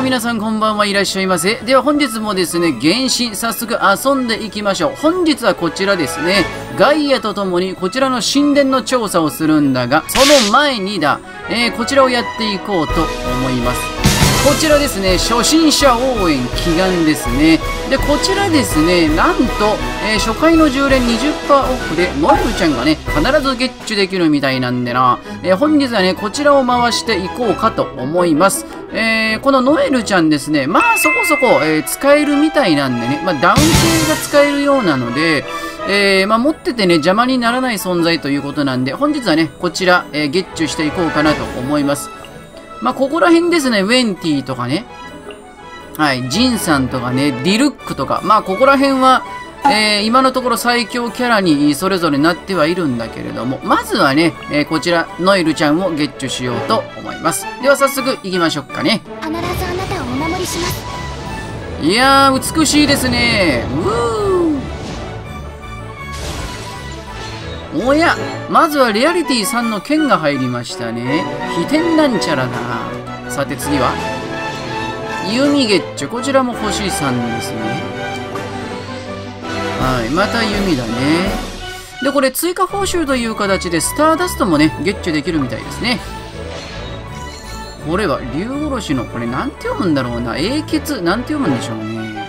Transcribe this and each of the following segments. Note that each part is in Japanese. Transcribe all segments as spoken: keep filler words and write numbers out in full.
皆さんこんばんはいらっしゃいませ。では本日もですね、原神早速遊んでいきましょう。本日はこちらですね、ガイアとともにこちらの神殿の調査をするんだが、その前にだ、えー、こちらをやっていこうと思います。こちらですね、初心者応援祈願ですね。で、こちらですね、なんと、えー、初回のじゅう連 にじゅっパーセント オフで、ノエルちゃんがね、必ずゲッチュできるみたいなんでな、えー、本日はね、こちらを回していこうかと思います。えー、このノエルちゃんですね、まあそこそこ、えー、使えるみたいなんでね、まあダウン系が使えるようなので、えー、まあ持っててね、邪魔にならない存在ということなんで、本日はね、こちら、えー、ゲッチュしていこうかなと思います。まあ、ここら辺ですね、ウェンティとかね、はい、ジンさんとかね、ディルックとか、まあ、ここら辺は、えー、今のところ最強キャラにそれぞれなってはいるんだけれども、まずはね、えー、こちら、ノエルちゃんをゲッチュしようと思います。では早速行きましょうかね。 必ずあなたをお守りします。 いやー、美しいですね。うーおや、まずはレアリティさんの剣が入りましたね。飛天なんちゃらだな。さて次は弓ゲッチュ、こちらも星さんですね。はい、また弓だね。で、これ追加報酬という形でスターダストもね、ゲッチュできるみたいですね。これは竜殺しの、これなんて読むんだろうな。英傑、なんて読むんでしょうね。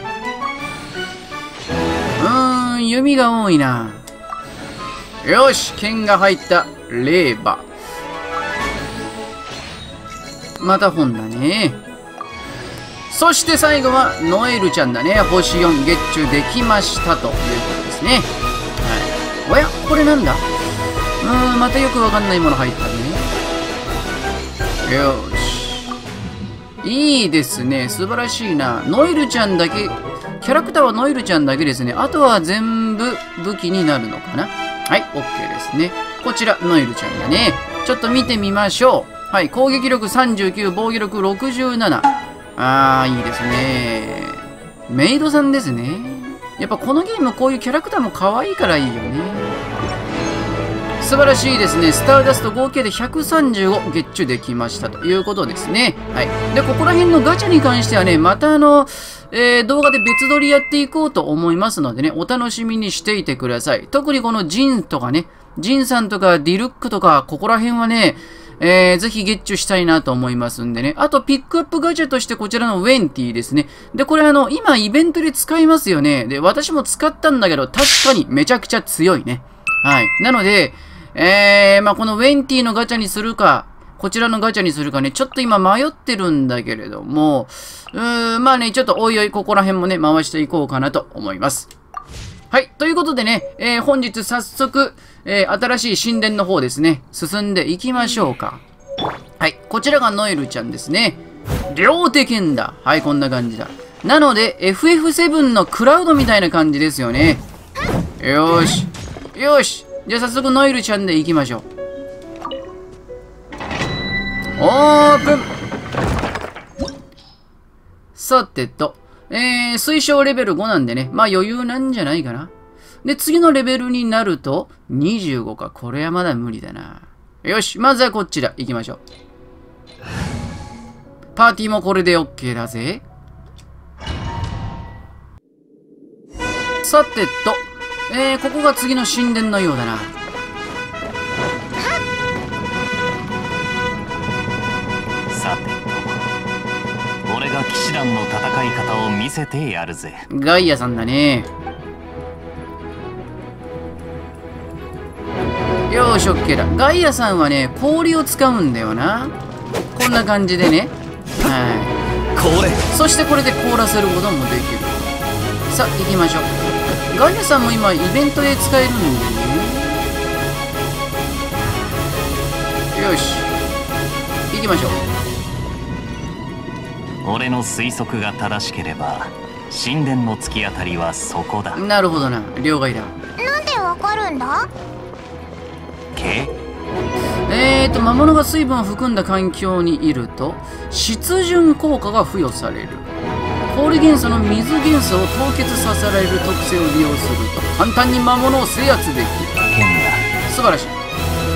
うーん、弓が多いな。よし、剣が入ったレーバー。また本だね。そして最後はノエルちゃんだね。星よんゲッチュできましたということですね。はい。おや、これなんだ？うーん、またよくわかんないもの入ったね。よし。いいですね。素晴らしいな。ノエルちゃんだけ、キャラクターはノエルちゃんだけですね。あとは全部武器になるのかな。はい、OK ですね。こちら、ノエルちゃんだね。ちょっと見てみましょう。はい、攻撃力さんじゅうきゅう、防御力ろくじゅうなな。あー、いいですね。メイドさんですね。やっぱこのゲームこういうキャラクターも可愛いからいいよね。素晴らしいですね。スターダスト合計でひゃくさんじゅうごゲッチュできましたということですね。はい。で、ここら辺のガチャに関してはね、またあの、えー、動画で別撮りやっていこうと思いますのでね、お楽しみにしていてください。特にこのジンとかね、ジンさんとかディルックとか、ここら辺はね、えー、ぜひゲッチュしたいなと思いますんでね。あと、ピックアップガチャとしてこちらのウェンティですね。で、これあの、今イベントで使いますよね。で、私も使ったんだけど、確かにめちゃくちゃ強いね。はい。なので、えー、まあ、このウェンティのガチャにするか、こちらのガチャにするかね、ちょっと今迷ってるんだけれども、うーん、まあね、ちょっとおいおいここら辺もね、回していこうかなと思います。はい。ということでね、えー、本日早速、えー、新しい神殿の方ですね、進んでいきましょうか。はい。こちらがノエルちゃんですね。両手剣だ。はい、こんな感じだ。なので、エフエフセブン のクラウドみたいな感じですよね。よーし。よーし。じゃあ早速ノエルちゃんでいきましょう。オープン。さてと、えー、推奨レベルごなんでね、まあ余裕なんじゃないかな。で、次のレベルになると、にじゅうごか。これはまだ無理だな。よし、まずはこちら、行きましょう。パーティーもこれで OK だぜ。さてと、えー、ここが次の神殿のようだな。 さてと、俺が騎士団の戦い方を見せてやるぜ。 ガイアさんだね。よーし、OK だ。ガイアさんはね、氷を使うんだよな。こんな感じでね。はい。 これ。そしてこれで凍らせることもできる。さあ、行きましょう。ガイアさんも今イベントで使えるんでね。よし、行きましょう。 俺の推測が正しければ神殿の突き当たりはそこだ。 なるほどな、両替だ。 なんでわかるんだ？ けえーと魔物が水分を含んだ環境にいると湿潤効果が付与される。氷元素の水元素を凍結させられる特性を利用すると簡単に魔物を制圧できる。 剣だ。 素晴らしい。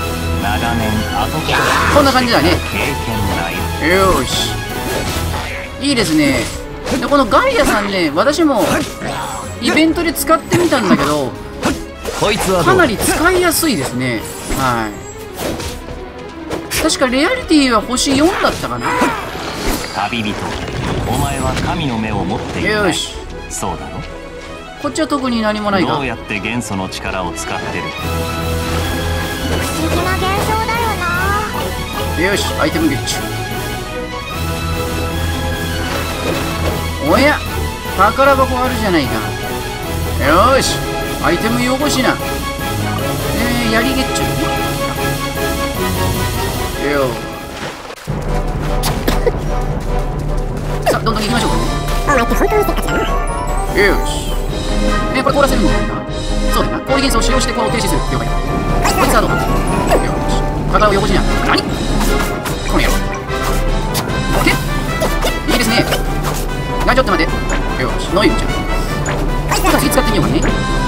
長年後からこんな感じだね。 経験ない。 よーし、 いいですね。でこのガイアさんね、私もイベントで使ってみたんだけど、 こいつはかなり使いやすいですね。はい。確かレアリティは星よんだったかな。 旅人、お前は神の目を持っていない。 よし、 そうだろ。 こっちは特に何もないが。 どうやって元素の力を使ってる？ 不思議な現象だよな。 よし、アイテムゲッチュ。おや、宝箱あるじゃないか。よし、アイテムよこしな。えー、槍ゲッチュよ。さあ、どんどん行きましょうかね。 お前って本当にせっかちだな。 よし。えー、これ凍らせるんじゃないか。そうだな。氷元素を使用してこう停止する。了解。こいつはどうだ。よし。体を横しな。何この野郎。オッケー。いいですね。あ、ちょっと待って。よし。ノイルちゃん。ちょっと次使ってみようかね。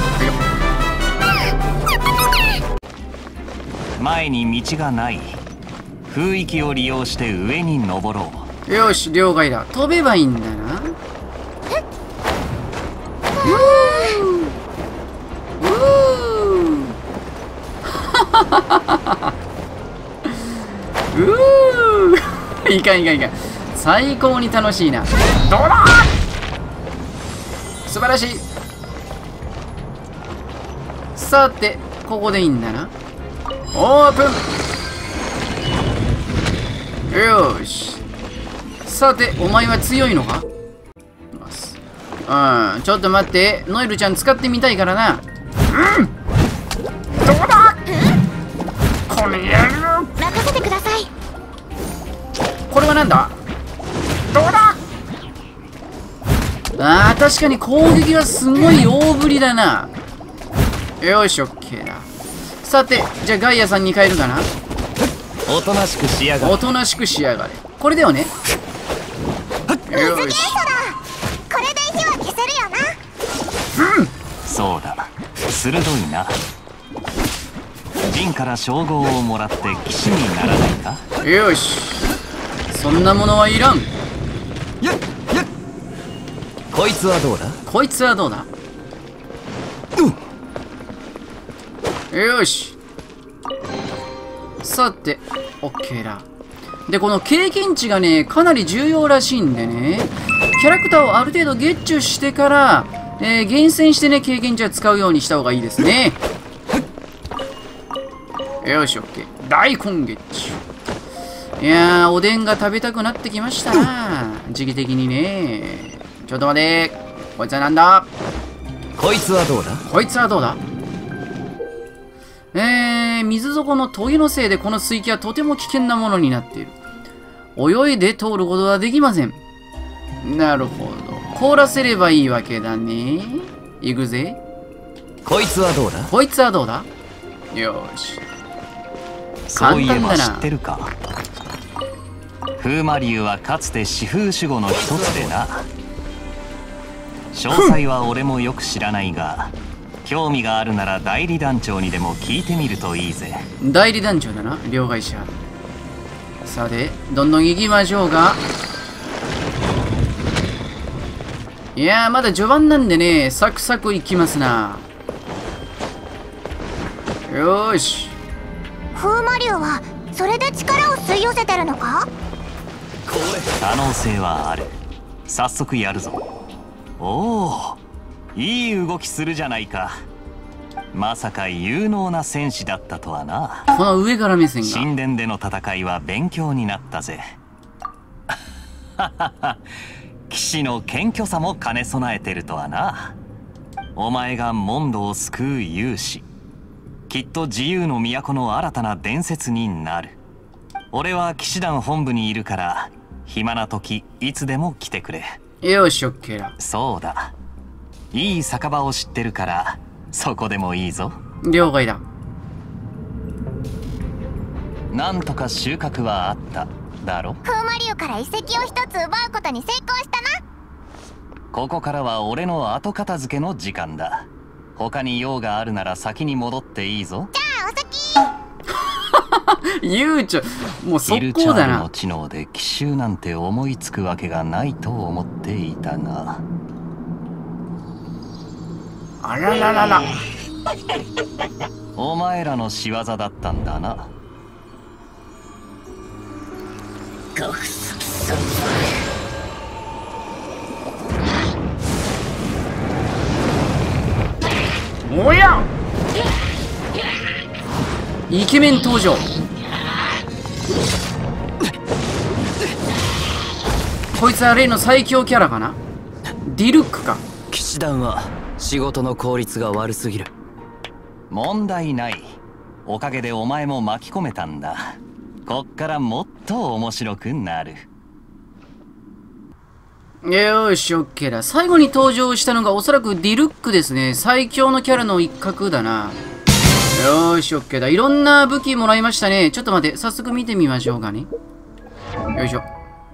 前に道がない。風域を利用して上に登ろう。 よし、了解だ。飛べばいいんだな。うーいかんいかんいかん。最高に楽しいな。どうだ。素晴らしい。さて、ここでいいんだな。オープン。よーし。さて、お前は強いのか？うん、ちょっと待って。ノエルちゃん使ってみたいからな。うん、どうだ。この野郎。 任せてください。 これはなんだ。どうだ。あー、確かに攻撃はすごい大振りだな。よし、オッケーだ。さて、じゃあガイアさんに変えるかな。 おとなしくしやがれ。 おとなしくしやがれ。これだよね。よし。 これで火は消せるよな。 うん、 そうだ。鋭いな。陣から称号をもらって騎士にならないか。 よし。そんなものはいらん。 やっやっこいつはどうだ。 こいつはどうだ。うん、よし。さて、オッケーだ。で、この経験値がね、かなり重要らしいんでね、キャラクターをある程度ゲッチュしてから、えー、厳選してね、経験値は使うようにした方がいいですね。よし、オッケー。大根ゲッチュ。いやー、おでんが食べたくなってきましたな。時期的にね。ちょっと待て。こいつはなんだ。 こいつはどうだ。 こいつはどうだ。えー、水底のトゲのせいでこの水域はとても危険なものになっている。泳いで通ることはできません。なるほど。凍らせればいいわけだね。行くぜ。 こいつはどうだ。 こいつはどうだ。よし。 そういえば知簡単だな。 ってるか。風魔竜はかつて四風守護の一つでな。詳細は俺もよく知らないが、興味があるなら代理団長にでも聞いてみるといいぜ。 代理団長だな、両替者。さて、どんどん行きましょうか。いやー、まだ序盤なんでね、サクサクいきますな。よーし。 風魔竜はそれで力を吸い寄せてるのか？ 可能性はある。早速やるぞ。おお、いい動きするじゃないか。まさか有能な戦士だったとはな。 この上から目線が。 神殿での戦いは勉強になったぜ。騎士の謙虚さも兼ね備えてるとはな。お前がモンドを救う勇士、きっと自由の都の新たな伝説になる。俺は騎士団本部にいるから、暇な時いつでも来てくれ。 よし、オッケーだ。 そうだ、いい酒場を知ってるからそこでもいいぞ。 了解だ。 なんとか収穫はあっただろ。 風魔竜から遺跡を一つ奪うことに成功したな。 ここからは俺の後片付けの時間だ。他に用があるなら先に戻っていいぞ。 じゃあお先。 悠長。もうヒル速攻だなチャールの。知能で奇襲なんて思いつくわけがないと思っていたが、 あらららら。 お前らの仕業だったんだな。 おやイケメン登場。こいつは例の最強キャラかな。ディルックか。 騎士団は仕事の効率が悪すぎる。 問題ない。おかげでお前も巻き込めたんだ。こっからもっと面白くなる。 よーし、オッケーだ。最後に登場したのがおそらくディルックですね。最強のキャラの一角だな。よーし、オッケーだ。いろんな武器もらいましたね。ちょっと待って、早速見てみましょうかね。よいしょ。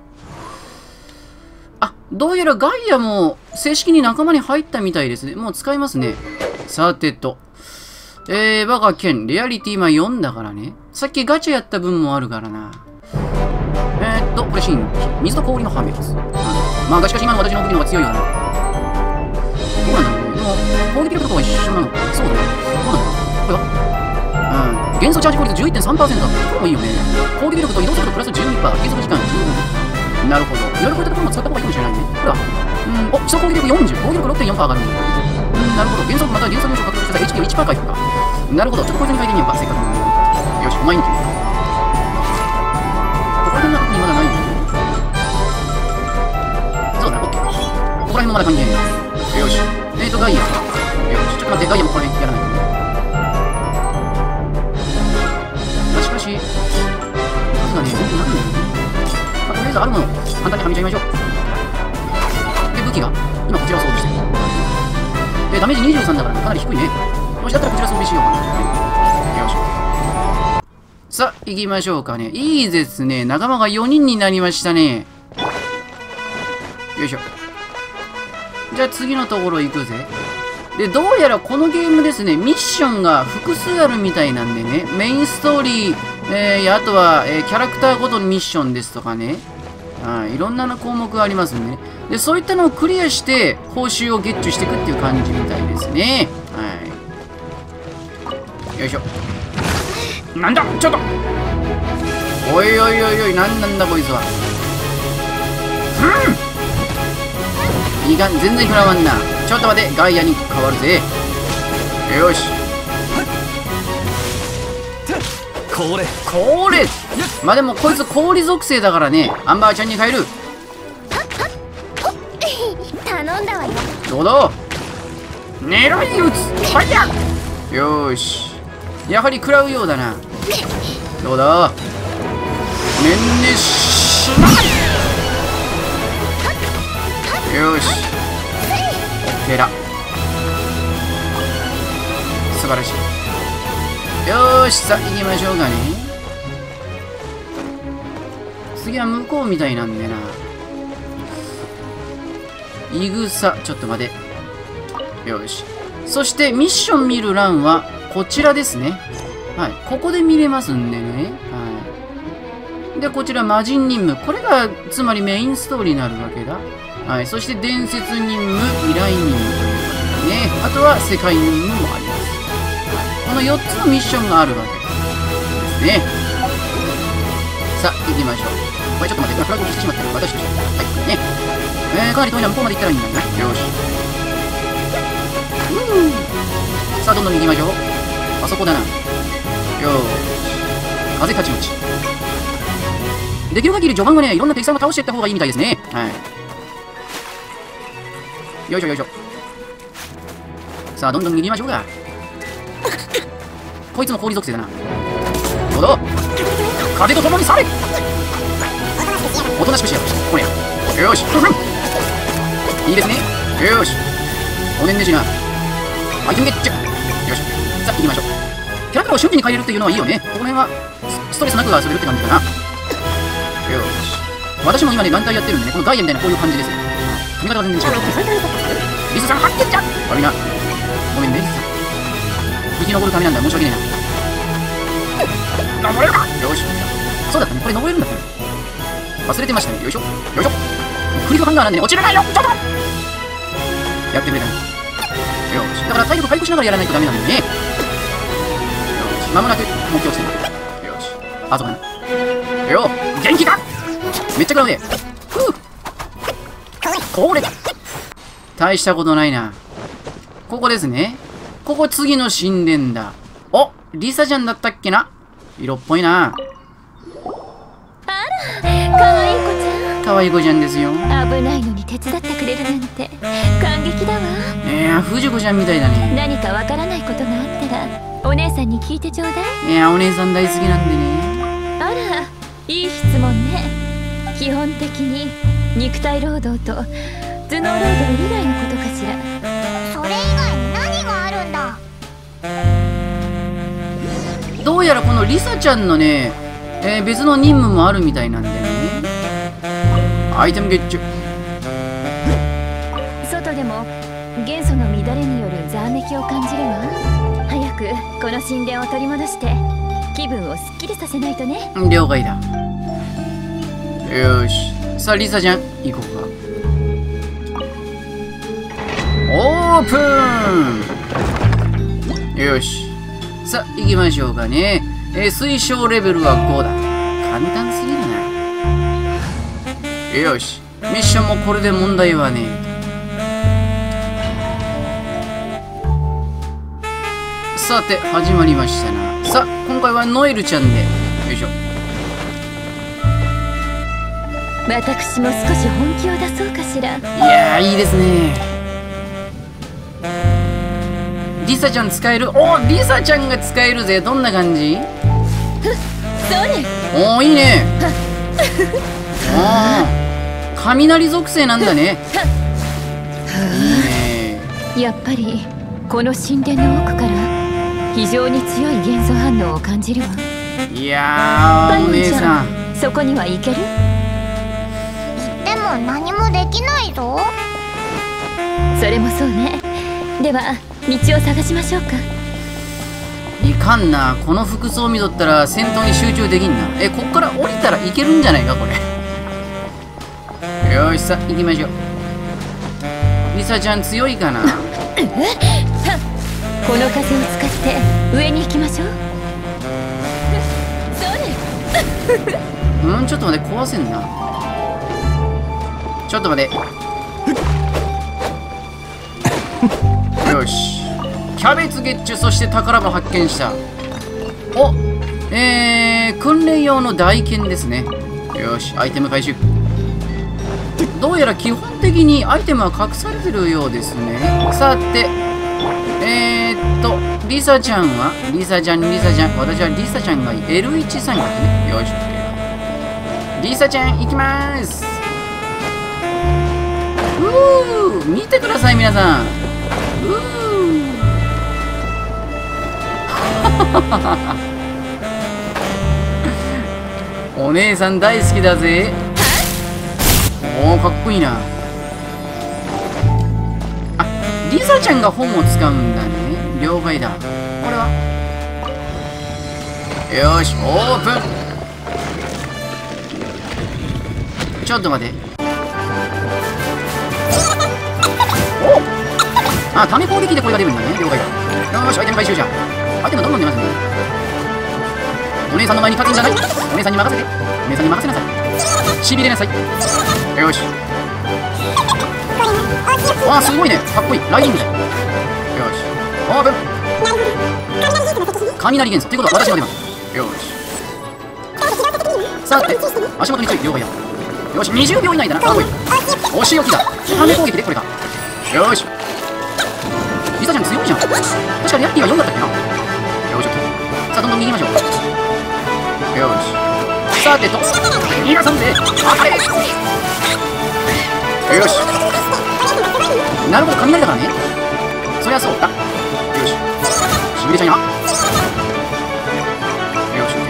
あ、どうやらガイアも正式に仲間に入ったみたいですね。もう使いますね。さてと。えー、我が剣、レアリティ今よんだからね。さっきガチャやった分もあるからな。えーっと、これ新規。水と氷の破滅。うん、まあ、しかし今の私の武器の方が強いよな。どうなんだろうね。でも、攻撃力とかは一緒なのか。そうだね。どうなんだろう。これはうん。元素チャージ効率 じゅういってんさんパーセント だ。これもいいよね。攻撃力と移動速度プラス じゅうにパーセント。継続時間じゅうごふん。なるほど。いろいろこういったところも使った方がいいかもしれないね。これは、うん、お、基礎攻撃力よんじゅう。防御力 ろくてんよんパーセント 上がるんだ。うん、なるほど。元素または元素入手を獲得したら エイチピー をいちパーセント 回復か。なるほど。ちょっとこいつに変えてみようか。せっかくの。よし、お前に決めた。ここら辺の特にまだないよね。そうだ、オッケー。ここら辺もまだ関係ない。よし。えーと、ガイア。よし、ちょっと待って、ガイアもここら辺やらないとね。まあ、しかし、数がね、多くなるんだよね。まあ、とりあえずあるもの、簡単にはめちゃいましょう。で、武器が、今こちらを装備してる。で、ダメージにじゅうさんだからかなり低いね。よし、だったらこちら装備しようかな。よし。さあ、行きましょうかね。いいですね。仲間がよにんになりましたね。よいしょ。じゃあ次のところ行くぜ。で、どうやらこのゲームですね、ミッションが複数あるみたいなんでね、メインストーリー、えー、あとは、えー、キャラクターごとのミッションですとかね、はい、いろんな項目がありますんでね。で、そういったのをクリアして、報酬をゲッチュしていくっていう感じみたいですね。はい。よいしょ。なんだちょっとおいおいおいおい、なんなんだこいつは。うんいかん、全然食らわんな。ちょっと待って、ガイアに変わるぜ。よし。 これこれまあでもこいつ氷属性だからね。アンバーちゃんに変える。 頼んだわよ。 どうだ狙い撃つファイヤー。よーし。やはり食らうようだな。どうだねんねしないよーし。オッケーだ。素晴らしい。よーし、さあ行きましょうかね。次は向こうみたいなんでな。いぐさ、ちょっと待て。よし。そしてミッション見る欄はこちらですね。はい。ここで見れますんでね。はい。で、こちら魔人任務。これがつまりメインストーリーになるわけだ。はい。そして伝説任務、未来任務ということでね。あとは世界任務もあります。このよっつのミッションがあるわけですね。さあ、行きましょう。これちょっと待って、フラグを消してしまってる。私として。はい。ね。えー、かなり遠いな。向こうまで行ったらいいんだな。よし。うーさあ、どんどん行きましょう。あそこだな。よーし。風勝ち打ち。できる限り序盤はね、いろんな敵さんを倒していった方がいいみたいですね。はい。よいしょよいしょ。さあ、どんどん逃げましょうか。こいつも氷属性だな。どうだ風と共に去れおとなしくしやがる。これや。よし。いいですね。よし。おねんねしな。アイテムゲッチュ。よし。さあ、行きましょう。キャラクターを瞬時に変えれるっていうのはいいよね。この辺はストレスなく遊べるって感じかな。よし。私も今ね、団体やってるんでね、このガイアみたいなこういう感じですよ。髪型は全然違う。リスさん、はっけっちゃ悪いな。ごめんね。生き残るためなんだ。申し訳ねえな。頑張れるかよし。 そうだったね。これ登れるんだったね。忘れてましたね。よいしょ。よいしょ。クリフハンガーなんでね、落ちるなよ。ちょっとやってくれたね。よし。だから体力回復しながらやらないとダメなんだよね。よし。まもなく目標地点だ。よし。あそこかな。よ元気か。めっちゃ食らうね。ふう。これ大したことないな。ここですね。ここ次の神殿だ。お、リサちゃんだったっけな。色っぽいな。 あら、かわいい子ちゃん。 かわいい子ちゃんですよ。 危ないのに手伝ってくれるなんて感激だわ。 いや、藤子ちゃんみたいだね。 何かわからないことがあったらお姉さんに聞いてちょうだい。 いや、お姉さん大好きなんでね。 あら、いい質問ね。基本的に肉体労働と頭脳労働以外のことかしら。それ以外に何があるんだ。 どうやらこのリサちゃんのね、えー、別の任務もあるみたいなんでね。アイテムゲッチュ。 外でも元素の乱れによるざわめきを感じるわ。早くこの神殿を取り戻して気分をすっきりさせないとね。 了解だ。よーし。さあ、リサちゃん、行こうか。オープン。よし。さあ、行きましょうかね。えー、推奨レベルはごだ。簡単すぎるな。よし。ミッションもこれで問題はねえ。さて、始まりましたな。さあ、今回はノエルちゃんで。よいしょ。 私も少し本気を出そうかしら。 いやー、いいですね。リサちゃん使える。お、リサちゃんが使えるぜ。どんな感じ？ それ。 おー、いいね。あー、雷属性なんだね。いいね。 やっぱりこの神殿の奥から非常に強い元素反応を感じるわ。 いやー、お姉さん、 そこには行ける？ でも何もできないぞ。 それもそうね。では道を探しましょうか。 いかんな。この服装見とったら戦闘に集中できんな。え、こっから降りたらいけるんじゃないかこれ。よーし、さあ行きましょう。リサちゃん強いかな。 この風を使って上に行きましょう。それ。 うん、ちょっと待って、壊せんな。ちょっと待って。よし。キャベツゲッチュ、そして宝も発見した。お、えー、訓練用の大剣ですね。よし、アイテム回収。どうやら基本的にアイテムは隠されてるようですね。さて、えーっと、リサちゃんはリサちゃん、リサちゃん。私はリサちゃんがいい。エルワン サインだね。よし、リサちゃん、行きまーす。うー、見てください、皆さん。うー。お姉さん大好きだぜ。おー、かっこいいな。あ、リサちゃんが本を使うんだね。了解だ。これはよし、オープン。ちょっと待って。お、あ、ため攻撃でこれが出るんだね。了解だ。よし、アイテム回収じゃん。アイテムどんどん出ますね。お姉さんの前に立つんじゃない。お姉さんに任せて。お姉さんに任せなさい。しびれなさい。よし。わあ、すごいね。かっこいい。ライディングだ。よし。オープン。雷元素。ってことは私も出ます。よし。さて、足元に注意。了解だ。よし、にじゅうびょう以内だな。かっこいい。お仕置きだ。ため攻撃でこれか。よし。リサちゃん強いじゃん。確かにヤッキーはよんだったっけな。よし、さあ、どんどん逃げましょう。よし。さてと、逃がさんぜ。あれ。よし。なるほど、雷だからね。そりゃそうだ。よし。しびれちゃんや。よし、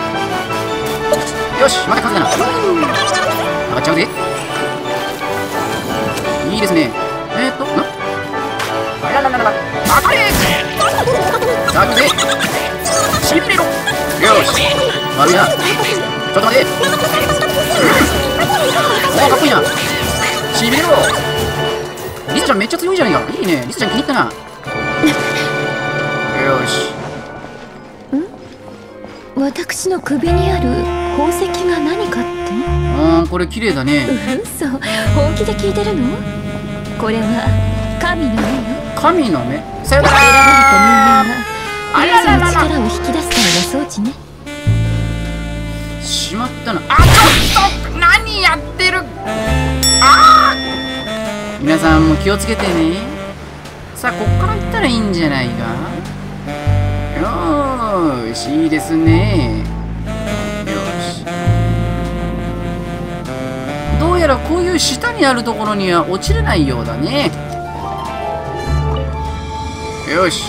よし、また数だな。上がっちゃうぜ。いいですね。えーっと、んあららららら。当たれ。さあ、行くぜ。しびれろ。よし。悪いな。 ちょっと待て。おお、かっこいいな。しびれろ。リスちゃんめっちゃ強いじゃないか。いいね。リスちゃん気に入ったな。よし。 ん？私の首にある宝石が何かって？ うん、これ綺麗だね。 嘘、本気で聞いてるの？これは神の目よ。 神の目。さよなら。 選ばれた人間がリスの力を引き出すための装置ね。 しまったな。あ、ちょっと何やってる。ああ、皆さんも気をつけてね。さあ、こっから行ったらいいんじゃないか。よーし、いいですね。よし。どうやらこういう下にあるところには落ちれないようだね。よし。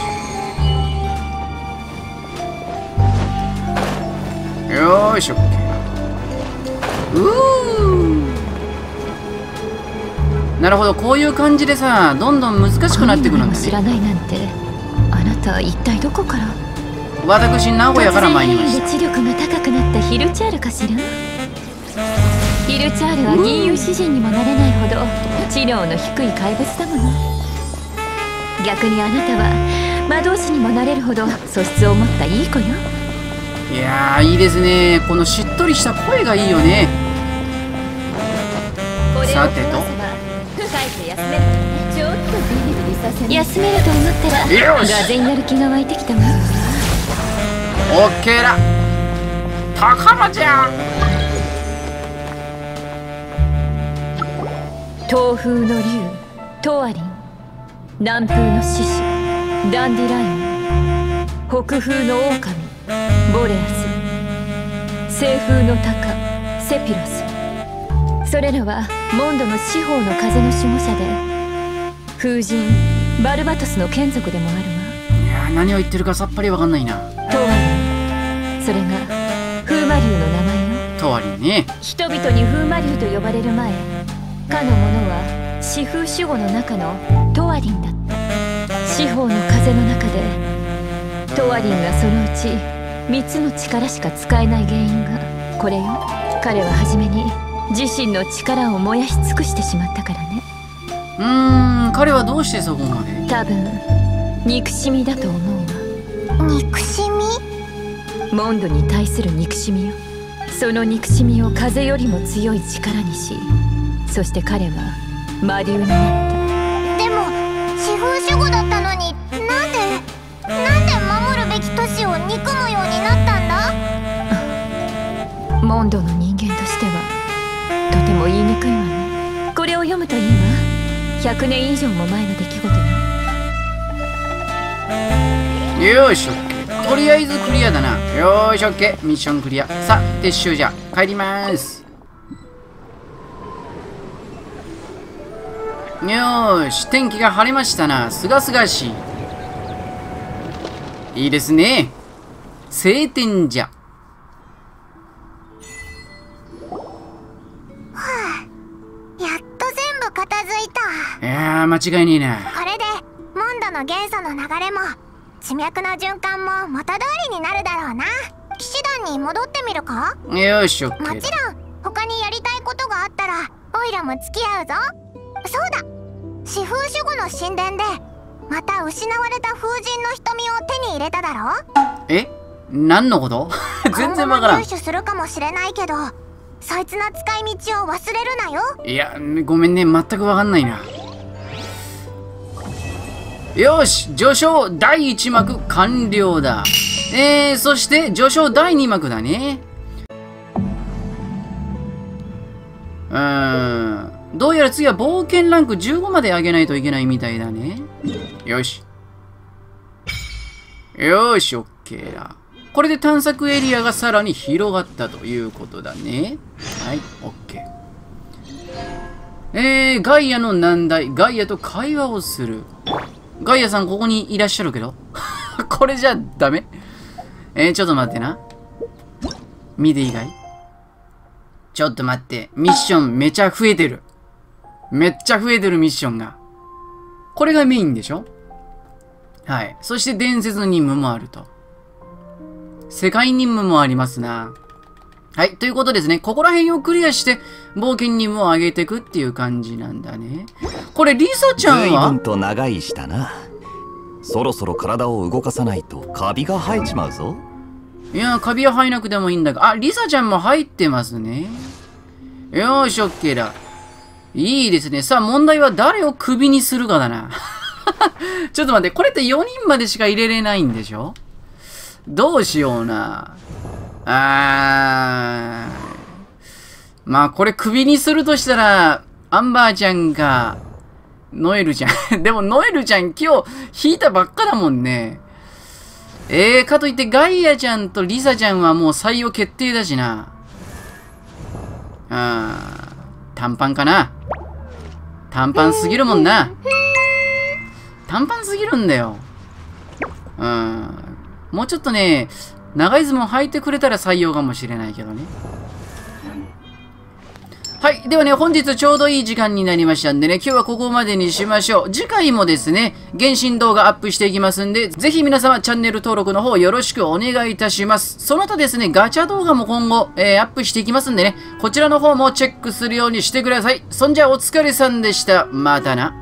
よーし、オッケー。うー。なるほど、こういう感じでさ、どんどん難しくなってくるんだね。 知らないなんて、あなた一体どこから？ 私、名古屋から参りました。 突然知力が高くなったヒルチャールかしら？ヒルチャールは銀融詩人にもなれないほど知能の低い怪物だもの。逆にあなたは魔導士にもなれるほど素質を持ったいい子よ。 いやー、いいですね。このしっとりした声がいいよね。さてと休めると思ったらがぜんやる気が湧いてきたわ。 オッケーだ。高間じゃん。 東風の竜トワリン、南風の獅子ダンディライン、北風の狼ボレアス、西風の鷹セピロス。それらはモンドの四方の風の守護者で、風神バルバトスの眷属でもあるわ。 いやー、何を言ってるかさっぱりわかんないな。 トワリン、それが風魔竜の名前よ。 トワリンね。 人々に風魔竜と呼ばれる前、かの者は四風守護の中のトワリンだった。四方の風の中でトワリンがそのうち三つの力しか使えない原因がこれよ。彼は初めに自身の力を燃やし尽くしてしまったからね。 うーん、彼はどうしてそこまで？ 多分憎しみだと思うわ。 憎しみ？ モンドに対する憎しみよ。その憎しみを風よりも強い力にし、そして彼は魔竜になった。 でも四風守護だったのに、なんでなんで守るべき都市を憎むようになったんだ？ モンドの人間としてはとても言いにくいわね。これを読むといいわ。ひゃくねん以上も前の出来事よ。 よーし、オッケー。とりあえずクリアだな。よーし、オッケー。ミッションクリア。さあ、撤収じゃ。帰りまーす。よーし、天気が晴れましたな。すがすがしい。いいですね。晴天じゃ。 やっと全部片付いた。 いやー、間違いねえな。 これでモンドの元素の流れも地脈の循環も元通りになるだろうな。騎士団に戻ってみるか？ よーし、オッケー。 もちろん他にやりたいことがあったらオイラも付き合うぞ。そうだ、四風守護の神殿でまた失われた風神の瞳を手に入れただろ。 え？何のこと？全然わからん。 入手するかもしれないけど、そいつの使い道を忘れるなよ。 いや、ごめんね、全くわかんないな。よし、序章だいいち幕完了だ。えー、そして序章だいに幕だね。うーん。どうやら次は冒険ランクじゅうごまで上げないといけないみたいだね。よし。よし、オッケーだ。これで探索エリアがさらに広がったということだね。はい、オッケー。えー、ガイアの難題。ガイアと会話をする。ガイアさん、ここにいらっしゃるけど。これじゃダメ？えー、ちょっと待ってな。見ていいかい？ちょっと待って。ミッションめちゃ増えてる。めっちゃ増えてるミッションが。これがメインでしょ？はい。そして伝説の任務もあると。世界任務もありますな。 はい、ということですね。ここら辺をクリアして、冒険任務を上げていくっていう感じなんだね。これ、リサちゃん随は分と長いしたな。そろそろ体を動かさないとカビが生えちまうぞ。 いや、カビは生えなくてもいいんだが、あ、リサちゃんも入ってますね。よーし、オッケーだ。いいですね。さあ、問題は誰をクビにするかだな。ちょっと待って、これってよにんまでしか入れれないんでしょ？どうしような。あー。まあ、これクビにするとしたら、アンバーちゃんか、ノエルちゃん。でも、ノエルちゃん今日引いたばっかだもんね。えー、かといってガイアちゃんとリサちゃんはもう採用決定だしな。あー、短パンかな。短パンすぎるもんな。短パンすぎるんだよ。うん。もうちょっとね、長いズボン履いてくれたら採用かもしれないけどね。はい。ではね、本日ちょうどいい時間になりましたんでね、今日はここまでにしましょう。次回もですね、原神動画アップしていきますんで、ぜひ皆様チャンネル登録の方よろしくお願いいたします。その他ですね、ガチャ動画も今後、えー、アップしていきますんでね、こちらの方もチェックするようにしてください。そんじゃお疲れさんでした。またな。